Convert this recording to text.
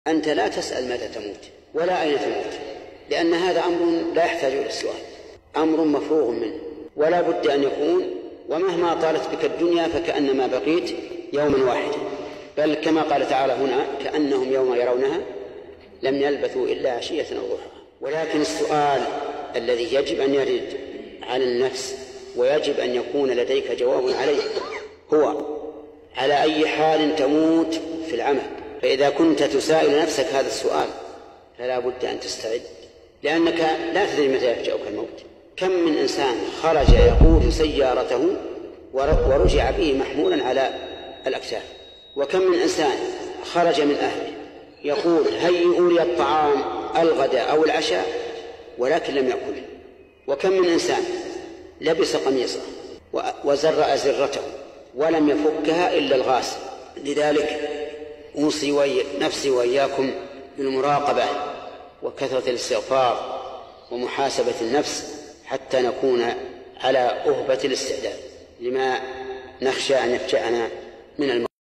أنت لا تسأل متى تموت ولا أين تموت، لأن هذا أمر لا يحتاج إلى السؤال، أمر مفروغ منه ولا بد أن يكون. ومهما طالت بك الدنيا فكأنما بقيت يوما واحدا، بل كما قال تعالى هنا كأنهم يوم يرونها لم يلبثوا إلا عشية أو ضحاها. ولكن السؤال الذي يجب أن يرد على النفس ويجب أن يكون لديك جواب عليه هو على أي حال تموت في العمل. فإذا كنت تسائل نفسك هذا السؤال فلا بد أن تستعد، لأنك لا تدري متى يفجأك الموت. كم من إنسان خرج يقود سيارته ورجع به محمولا على الأكتاف، وكم من إنسان خرج من أهله يقول هيئوا لي الطعام الغداء أو العشاء ولكن لم يأكل، وكم من إنسان لبس قميصه وزر أزرته ولم يفكها إلا الغاسل. لذلك أوصي نفسي وإياكم بالمراقبة وكثرة الاستغفار ومحاسبة النفس حتى نكون على أهبة الاستعداد لما نخشى أن يفجأنا من الموت.